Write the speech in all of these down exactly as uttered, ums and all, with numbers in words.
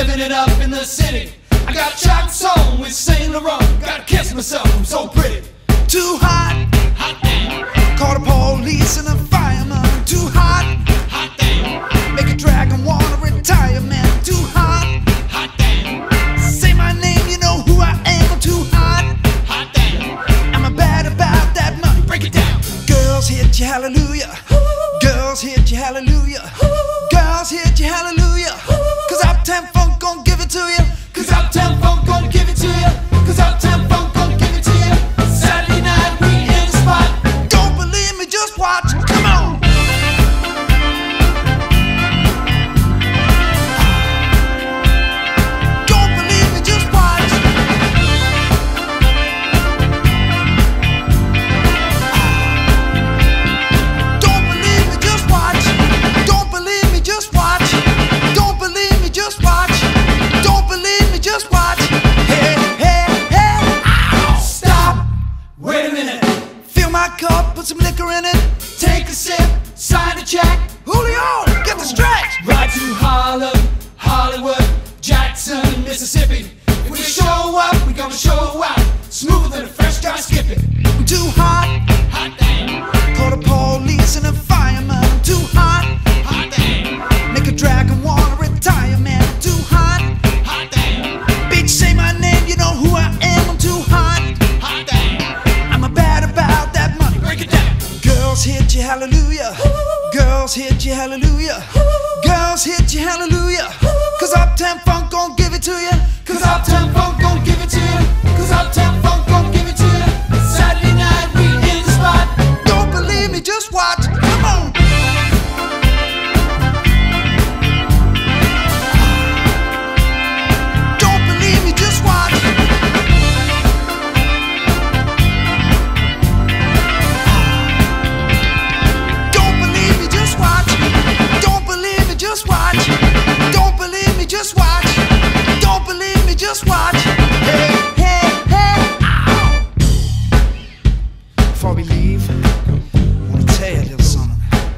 living it up in the city. I got a chocolate song with Saint Laurent. Gotta kiss myself, I'm so pretty. Too hot, hot damn. Call the police and the fireman. Too hot, hot damn. Make a dragon wanna retire, man. Too hot, hot damn. Say my name, you know who I am. I'm too hot, hot damn. I'm bad about that money. Break it down. Girls hit you, hallelujah. Girls hit you, hallelujah. Girls hit you, hallelujah. Cause Uptown Funk gon' give it to you. Cause Uptown Funk gon' give it to you. Cause Uptown Funk gon' give it to you. Saturday night we in the spot. Don't believe me, just watch. Come on. Don't believe me, just watch. Don't believe me, just watch. Don't believe me, just watch. Don't believe me, just watch. Don't believe me, just watch. Hey, hey, hey. Ow. Stop. Wait a minute. Fill my cup, put some liquor in it. Take a sip, sign a check. Julio, get the stretch. Ride to Harlem, Hollywood, Jackson, Mississippi. If we show up, we gonna show out. Smoother than a fresh guy skipping. I'm too hot, Hot damn, call the police and the fireman. I'm too hot, hot damn, make a dragon wanna retire, man. I'm too hot, hot damn, bitch say my name, you know who I am. I'm too hot, hot damn. I'm a bad about that money. Break it down. Girls hit you, hallelujah. Girls hit you, hallelujah. Girls hit you, hallelujah. Cause Uptown Funk gon' give it to you. Cause Uptown Funk gon' give it to you. Cause Uptown Funk gon' give it to you. Saturday night we in the spot. Don't believe me, just watch. Come on. Don't believe me, just watch. Don't believe me, just watch. Don't believe me, just watch. Don't believe me, just watch. Don't believe me, just watch. Hey, hey, hey. Ow. Before we leave, I wanna tell you a little something.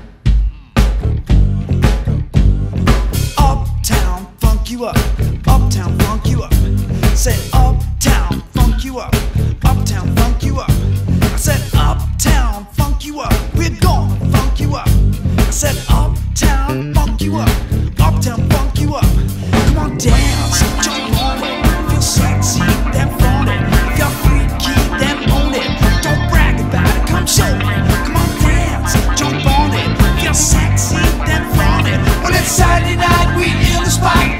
Uptown funk you up. Uptown funk you up. Said uptown funk you up. Uptown funk you up. I said uptown funk you up. We're gonna funk you up. I said uptown funk you up. Uptown funk you up. Come on, dance, jump on it. Feel sexy, then flaunt it. If you're freaky, then own it. Don't brag about it, come show it. Come on, dance, jump on it. Feel sexy, then flaunt it. Well, it's Saturday night we in the spot.